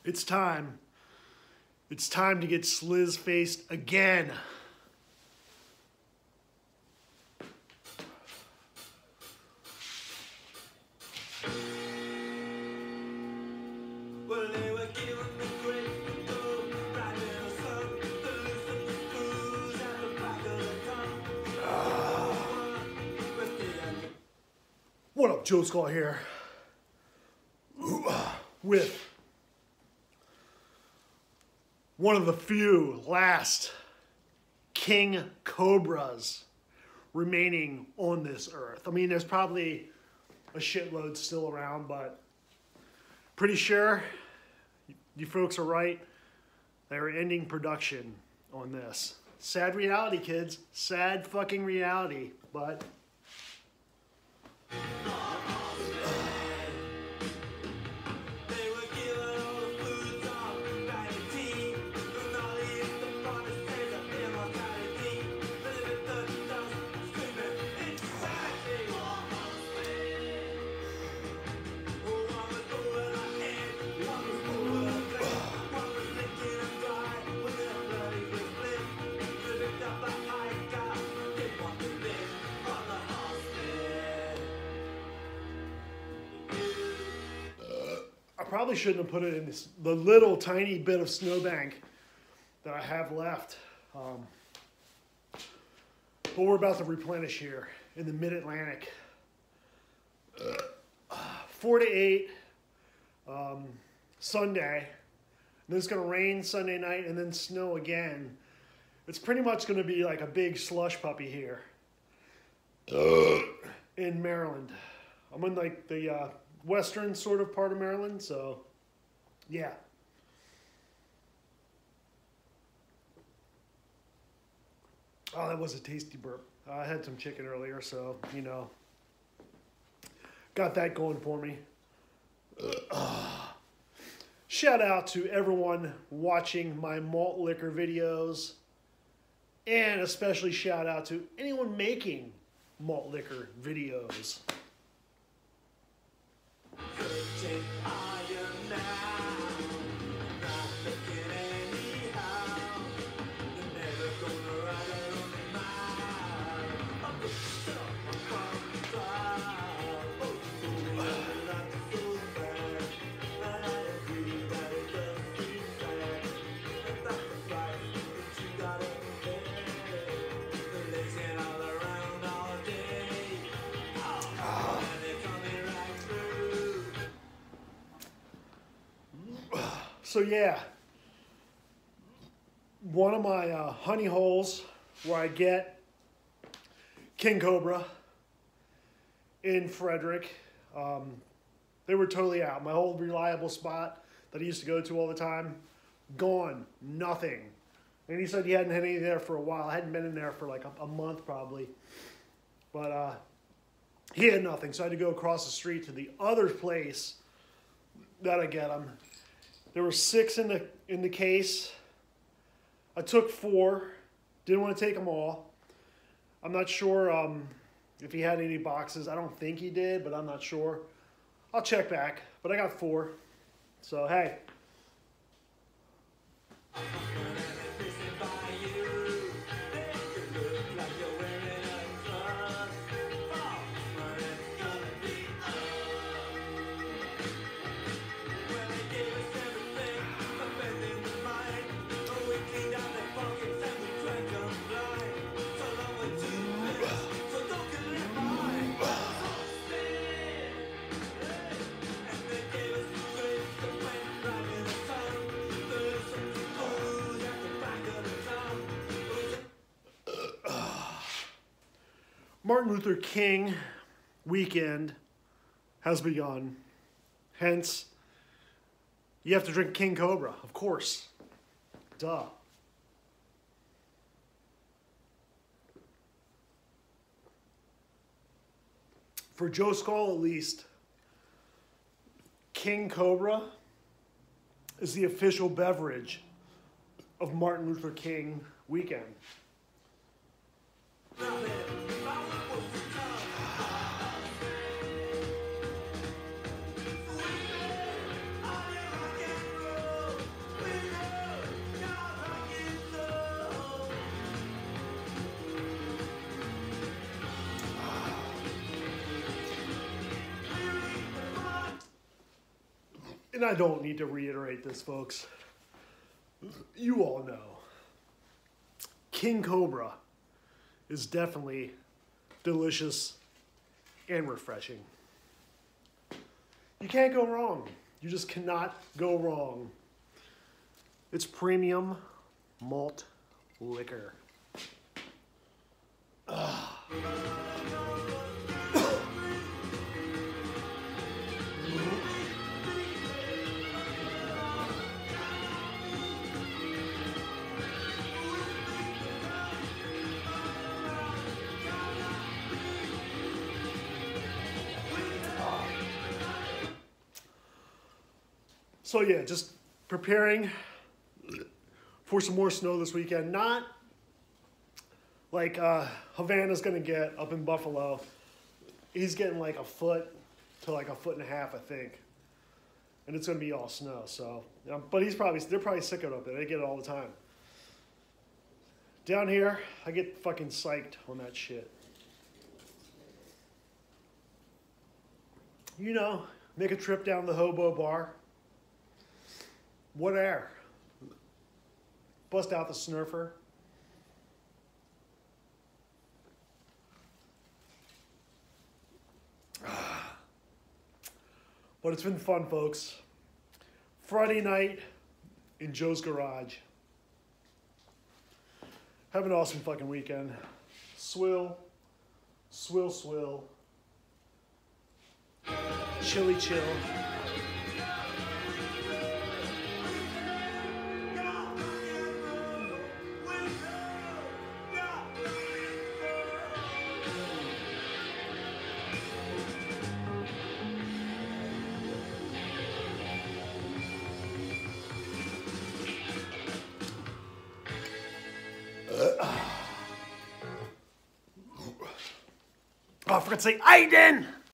It's time. It's time to get Slizzfaced again. What up, Joe Skull here with one of the few last King Cobras remaining on this earth. I mean, there's probably a shitload still around, but pretty sure you folks are right. They're ending production on this. Sad reality, kids. Sad fucking reality, but... I probably shouldn't have put it in the little tiny bit of snowbank that I have left. But we're about to replenish here in the mid-Atlantic. 4 to 8 Sunday. And then it's going to rain Sunday night and then snow again. It's pretty much going to be like a big slush puppy here in Maryland. I'm in like the western sort of part of Maryland, so yeah. Oh, that was a tasty burp. I had some chicken earlier, so, you know, got that going for me. Shout out to everyone watching my malt liquor videos, and especially shout out to anyone making malt liquor videos. So yeah, one of my honey holes where I get King Cobra in Frederick, they were totally out. My old reliable spot that I used to go to all the time, gone, nothing. And he said he hadn't had any there for a while. I hadn't been in there for like a month probably. But he had nothing, so I had to go across the street to the other place that I get them. There were 6 in the case. I took 4. Didn't want to take them all. I'm not sure if he had any boxes. I don't think he did, but I'm not sure. I'll check back. But I got 4. So, hey. Martin Luther King weekend has begun. Hence, you have to drink King Cobra, of course. Duh. For Joe Skull, at least, King Cobra is the official beverage of Martin Luther King weekend. And I don't need to reiterate this, folks. You all know. King Cobra is definitely delicious and refreshing. You can't go wrong. You just cannot go wrong. It's premium malt liquor. So yeah, just preparing for some more snow this weekend. Not like Havana's gonna get up in Buffalo. He's getting like a foot to like a foot and a half, I think. And it's gonna be all snow, so. But they're probably sick of it up there. They get it all the time. Down here, I get fucking psyched on that shit. You know, make a trip down to the Hobo Bar. What air? Bust out the snurfer. But it's been fun, folks. Friday night in Joe's garage. Have an awesome fucking weekend. Swill, swill, swill. Chilly chill. Oh, I forgot to say Aiden!